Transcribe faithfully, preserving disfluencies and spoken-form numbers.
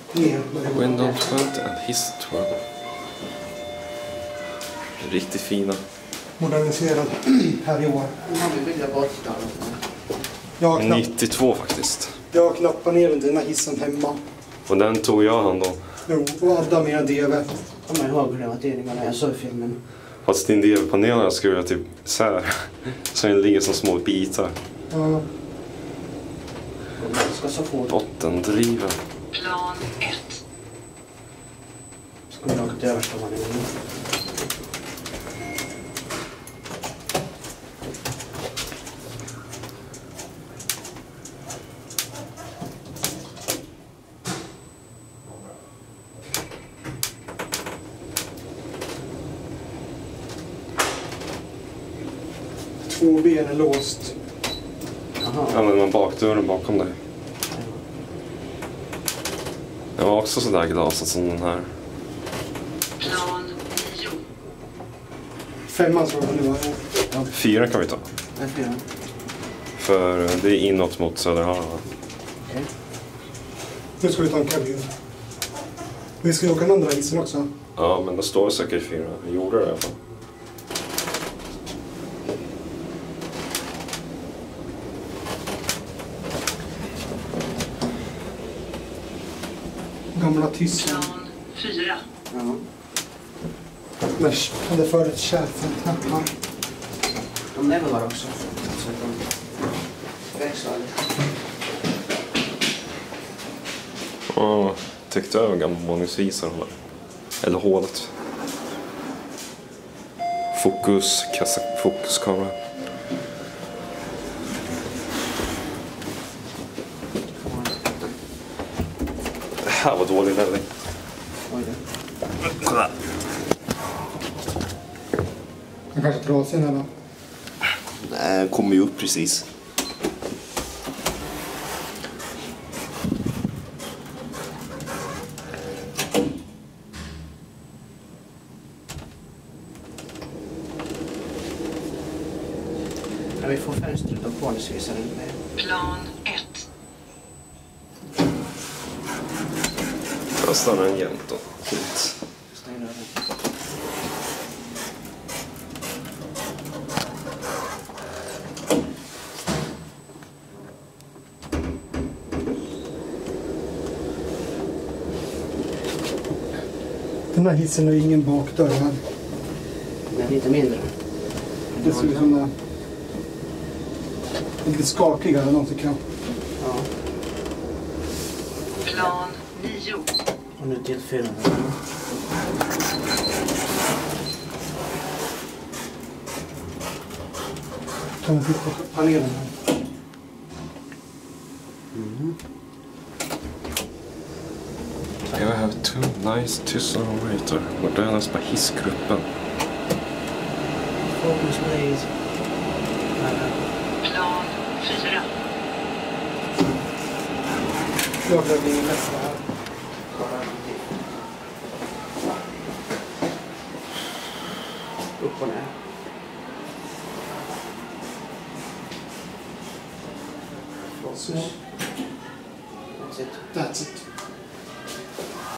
ner. Window twelve and hiss twelve. Riktigt fina. Moderniserad här i år. Jag har knapp... nittiotvå faktiskt. Jag har knappat ner den här hissen hemma. Och den tog jag hand om. Jo, och Adda med en D V. Jag kommer ihåg hur det var tidigare när jag såg filmen. Fast din D V-panel har jag skruvat typ isär. Så den ligger som små bitar. Ja. Det ska så fort. Bottendriven. Plan ett. Ska vi åka till översta våningen? Två ben är låst. Jaha. Använder man bakdörren bakom dig. Jag var också sådär glasad som den här. Plan nio. Femman tror jag det var. Ja. Fyra kan vi ta. Det är fyra. För det är inåt mot Söderhamn. Okej. Nu ska vi ta en kabin. Vi ska åka den andra hissen också. Ja, men det står säkert fyra. Jag gjorde det i alla fall. Gamla tysk. Plan fyra. Ja. Men hade för ett kärfält hemma. De lever var också. Så att de växlar lite. Ja, täckte över gamla våningsvisar. Eller hålet. Fokus, kassa, fokuskamera. Det här var dålig välling. Oj då. Kolla. Han kanske trasig den här. Nej, kommer ju upp precis. När vi får fönstret och våningsvisaren med. Plan ett. Jag stannar den jämt då. Hit. Stäng dörren. Den här hissen har ingen bakdörr här. Den är lite mindre. Det ser ut som en lite skakigare än någon tycker jag. Ja. Plan nio. Och nu till fyra. Kan vi titta på panelen här. Mm. You have two nice Tyson operator. Modellas på hissgruppen. Focus please. Plan fyra. Jag blev ingen nästa här. Upp och ner. Så. That's it. That's it.